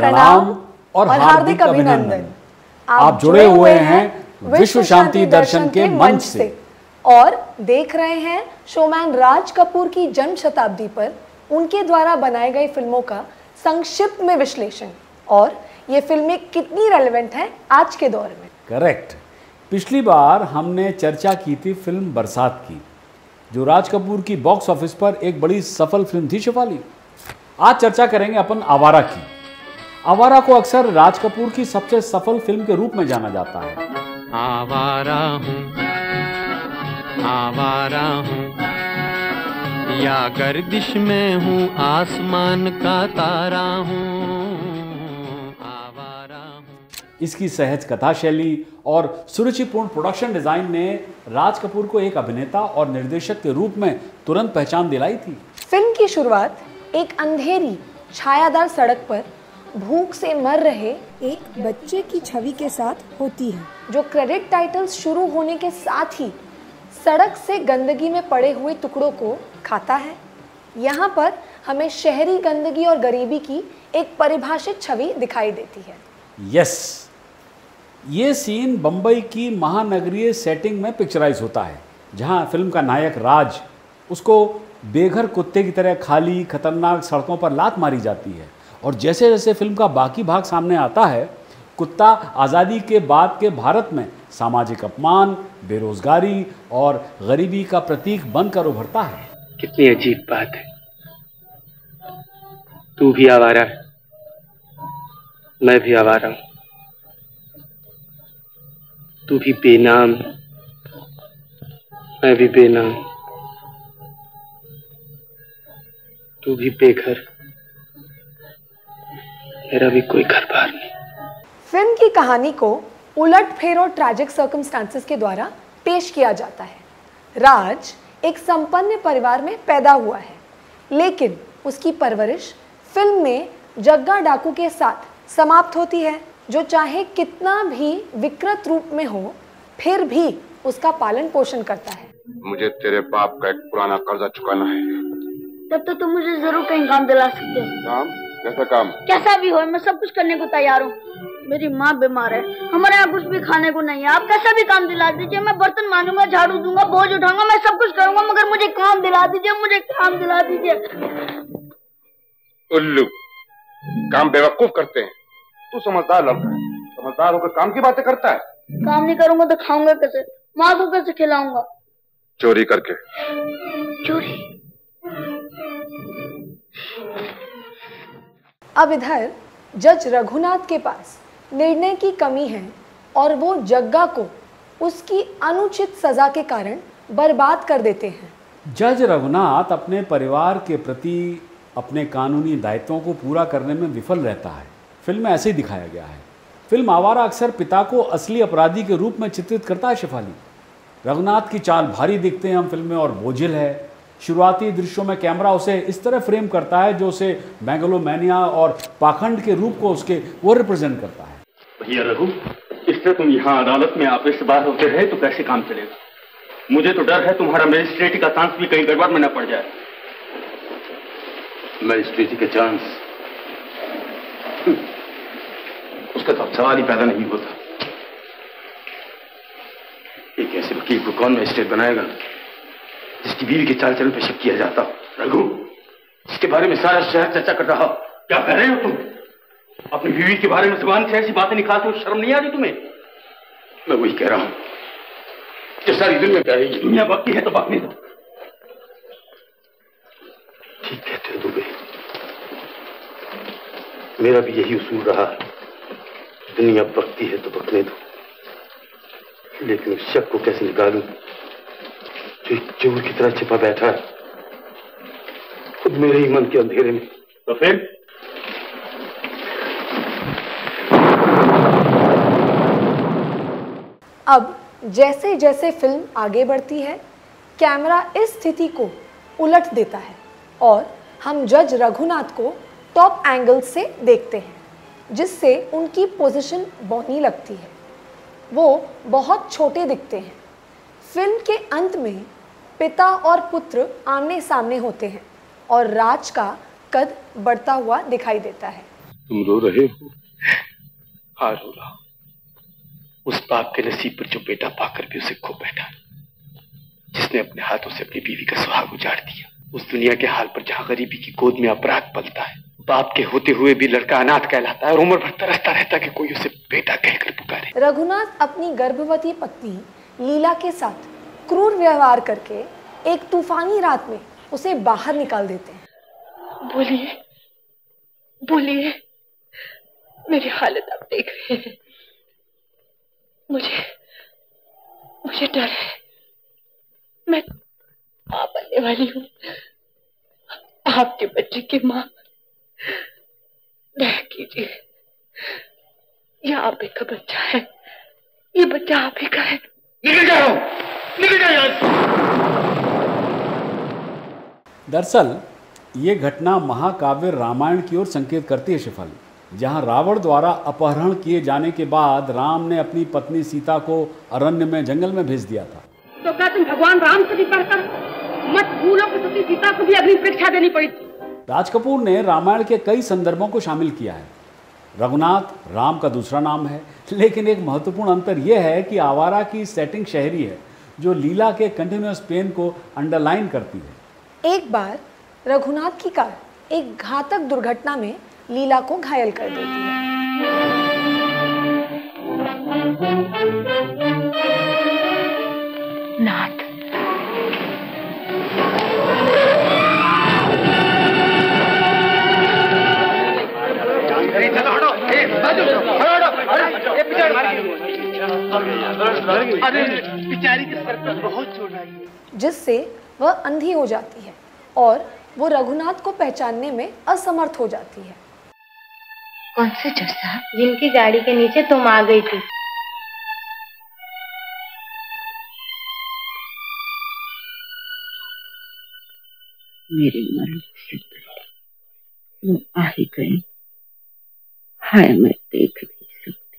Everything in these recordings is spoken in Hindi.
प्रणाम और हार्दिक अभिनंदन। आप जुड़े हुए हैं विश्व शांति दर्शन के मंच से और देख रहे हैं शोमैन राज कपूर की जन्म शताब्दी पर उनके द्वारा बनाई गई फिल्मों का संक्षिप्त में विश्लेषण और ये फिल्में कितनी रेलेवेंट हैं आज के दौर में। करेक्ट। पिछली बार हमने चर्चा की थी फिल्म बरसात की, जो राज कपूर की बॉक्स ऑफिस पर एक बड़ी सफल फिल्म थी शेफाली। आज चर्चा करेंगे अपन आवारा की। आवारा को अक्सर राज कपूर की सबसे सफल फिल्म के रूप में जाना जाता है। आवारा हूँ या गर्दिश में हूँ, आसमान का तारा हूँ, आवारा हूँ। इसकी सहज कथा शैली और सुरुचिपूर्ण प्रोडक्शन डिजाइन ने राज कपूर को एक अभिनेता और निर्देशक के रूप में तुरंत पहचान दिलाई थी। फिल्म की शुरुआत एक अंधेरी छायादार सड़क पर भूख से मर रहे एक बच्चे की छवि के साथ होती है, जो क्रेडिट टाइटल्स शुरू होने के साथ ही सड़क से गंदगी में पड़े हुए टुकड़ों को खाता है। यहाँ पर हमें शहरी गंदगी और गरीबी की एक परिभाषित छवि दिखाई देती है। यस, ये सीन बंबई की महानगरीय सेटिंग में पिक्चराइज होता है, जहाँ फिल्म का नायक राज उसको बेघर कुत्ते की तरह खाली खतरनाक सड़कों पर लात मारी जाती है। और जैसे जैसे फिल्म का बाकी भाग सामने आता है, कुत्ता आज़ादी के बाद के भारत में सामाजिक अपमान, बेरोजगारी और गरीबी का प्रतीक बनकर उभरता है। कितनी अजीब बात है, तू भी आवारा है, मैं भी आवारा हूं। तू भी बेनाम, मैं भी बेनाम। तू भी बेघर, मेरा भी कोई घर बार नहीं। फिल्म की कहानी को उलट फेर और ट्रैजिक सर्कमस्टांसेस के द्वारा पेश किया जाता है। राज एक संपन्न परिवार में पैदा हुआ है, लेकिन उसकी परवरिश फिल्म में जग्गा डाकू के साथ समाप्त होती है, जो चाहे कितना भी विकृत रूप में हो, फिर भी उसका पालन पोषण करता है। मुझे तेरे बाप का एक पुराना कर्जा चुकाना है। तब तो तुम मुझे जरूर कहीं काम दिला सकते हो। काम? कैसा काम? कैसा भी हो, मैं सब कुछ करने को तैयार हूँ। मेरी माँ बीमार है, हमारे यहाँ कुछ भी खाने को नहीं है। आप कैसा भी काम दिला दीजिए, मैं बर्तन मांजूंगा, झाड़ू दूंगा, बोझ उठाऊंगा, मैं सब कुछ करूंगा, मगर मुझे काम दिला दीजिए, मुझे काम दिला दीजिए। उल्लू, काम बेवकूफ करते हैं। तू समझदार लड़का है, समझदार होकर काम की बातें करता है। काम नहीं करूंगा तो खाऊंगा कैसे, माँ को कैसे खिलाऊंगा? चोरी करके। चोरी? अब इधर जज रघुनाथ के पास निर्णय की कमी है और वो जग्गा को उसकी अनुचित सजा के कारण बर्बाद कर देते हैं। जज रघुनाथ अपने परिवार के प्रति अपने कानूनी दायित्वों को पूरा करने में विफल रहता है। फिल्म में ऐसे ही दिखाया गया है। फिल्म आवारा अक्सर पिता को असली अपराधी के रूप में चित्रित करता है शेफाली। रघुनाथ की चाल भारी दिखते हैं हम फिल्म में और बोझिल है। शुरुआती दृश्यों में कैमरा उसे इस तरह फ्रेम करता है जो उसे मैगलोमैनिया और पाखंड के रूप को उसके वो रिप्रेजेंट करता है। भैया रघु, इससे तुम यहाँ अदालत में ऑफिस से बाहर होते रहे तो कैसे काम चलेगा? मुझे तो डर है तुम्हारा मजिस्ट्रेटी का चांस भी कहीं गड़बड़ में न पड़ जाए। मजिस्ट्रेटी का चांस? उसका तो सवाल ही पैदा नहीं होता। एक ऐसे वकील को कौन मजिस्ट्रेट बनाएगा जिसकी बीवी के चाल चलन पे शक किया जाता? रघु, जिसके बारे में सारा शहर चर्चा कर रहा। क्या कह रहे हो तुम? अपनी बीवी के बारे में जुबान से ऐसी बातें निकालते हो, शर्म नहीं आ रही तुम्हें? मैं वही कह रहा हूं जो सारी दुनिया कह रही है। दुनिया बकती है तो बकने दो। ठीक कहते हो दुबे, मेरा भी यही उसूल रहा है। दुनिया बकती है तो बकने दो, लेकिन उस शक को कैसे निकालूं जो एक चोर की तरह छिपा बैठा है खुद मेरे ही मन के अंधेरे में। तो फिर अब जैसे जैसे फिल्म आगे बढ़ती है, कैमरा इस स्थिति को उलट देता है और हम जज रघुनाथ को टॉप एंगल से देखते हैं, जिससे उनकी पोजीशन बौनी लगती है। वो बहुत छोटे दिखते हैं। फिल्म के अंत में पिता और पुत्र आमने सामने होते हैं और राज का कद बढ़ता हुआ दिखाई देता है। तुम रो रहे हो? हाँ, रो रहा हूं। उस बाप के नसीब पर जो बेटा पाकर भी उसे खो बैठा, जिसने अपने हाथों से अपनी बीवी का सुहाग उजाड़ दिया। उस दुनिया के हाल पर जहां गरीबी की गोद में अपराध पलता है, बाप के होते हुए भी लड़का अनाथ कहलाता है और उम्र भर तरसता रहता कि कोई उसे बेटा कहकर पुकारे। रघुनाथ अपनी गर्भवती पत्नी लीला के साथ क्रूर व्यवहार करके एक तूफानी रात में उसे बाहर निकाल देते हैं। बोलिए, बोलिए, मेरी हालत आप देख रहे हैं। मुझे डर है। मैं मां बनने वाली हूँ, आपके बच्चे की मां। दया कीजिए, यह आप ही का बच्चा है, ये बच्चा आप ही का है। निकल जाओ, निकल जाओ। दरअसल ये घटना महाकाव्य रामायण की ओर संकेत करती है शिफल, जहां रावण द्वारा अपहरण किए जाने के बाद राम ने अपनी पत्नी सीता को अरण्य में जंगल में भेज दिया था। तो क्या तुम भगवान राम से भी पढ़कर मत भूलो कि सती सीता को भी अग्नि परीक्षा देनी पड़ी थी। राज कपूर ने रामायण के कई संदर्भों को शामिल किया है। रघुनाथ राम का दूसरा नाम है, लेकिन एक महत्वपूर्ण अंतर यह है कि आवारा की सेटिंग शहरी है, जो लीला के कंटिन्यूअस पेन को अंडरलाइन करती है। एक बार रघुनाथ की कार एक घातक दुर्घटना में लीला को घायल कर देती है। नाथ, बेचारी के सर पर बहुत चोट आई है, जिससे वह अंधी हो जाती है और वो रघुनाथ को पहचानने में असमर्थ हो जाती है। कौन से जज साहब जिनकी गाड़ी के नीचे तुम आ गई थी? मेरे मरण से पहले तुम आ ही गए। हाय, मैं देख नहीं सकती।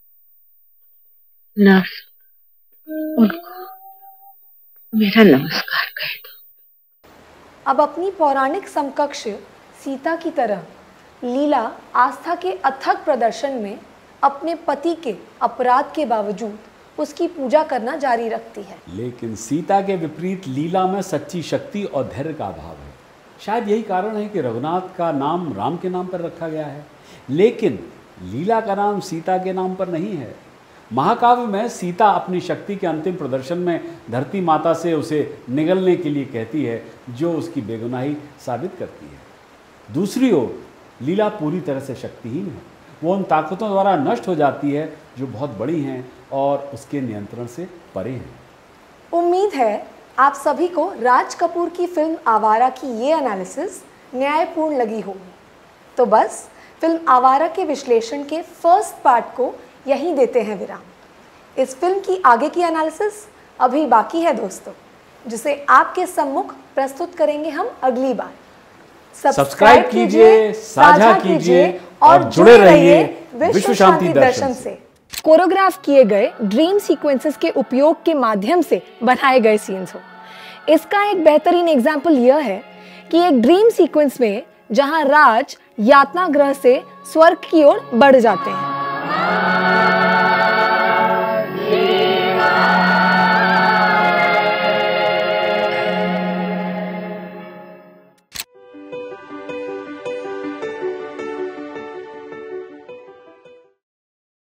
नर्स, उनको मेरा नमस्कार कह दो। अब अपनी पौराणिक समकक्ष सीता की तरह लीला आस्था के अथक प्रदर्शन में अपने पति के अपराध के बावजूद उसकी पूजा करना जारी रखती है। लेकिन सीता के विपरीत लीला में सच्ची शक्ति और धैर्य का अभाव है। शायद यही कारण है कि रघुनाथ का नाम राम के नाम पर रखा गया है, लेकिन लीला का नाम सीता के नाम पर नहीं है। महाकाव्य में सीता अपनी शक्ति के अंतिम प्रदर्शन में धरती माता से उसे निगलने के लिए कहती है, जो उसकी बेगुनाही साबित करती है। दूसरी ओर लीला पूरी तरह से शक्तिहीन है। वो उन ताकतों द्वारा नष्ट हो जाती है जो बहुत बड़ी हैं और उसके नियंत्रण से परे हैं। उम्मीद है आप सभी को राज कपूर की फिल्म आवारा की ये एनालिसिस न्यायपूर्ण लगी होगी। तो बस फिल्म आवारा के विश्लेषण के फर्स्ट पार्ट को यहीं देते हैं विराम। इस फिल्म की आगे की एनालिसिस अभी बाकी है दोस्तों, जिसे आपके सम्मुख प्रस्तुत करेंगे हम अगली बार। सब्सक्राइब कीजिए, साझा कीजिए और जुड़े रहिए विश्व शांति दर्शन से। कोरियोग्राफ किए गए ड्रीम सीक्वेंसेस के उपयोग के माध्यम से बनाए गए सीन्स हो। इसका एक बेहतरीन एग्जाम्पल यह है कि एक ड्रीम सीक्वेंस में जहां राज यातना ग्रह से स्वर्ग की ओर बढ़ जाते हैं।